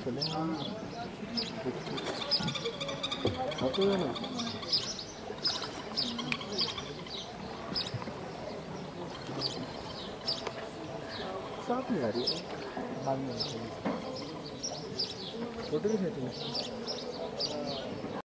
चले खाते हुए ना साफ नहीं आ रही है बाद में छोटे भी थे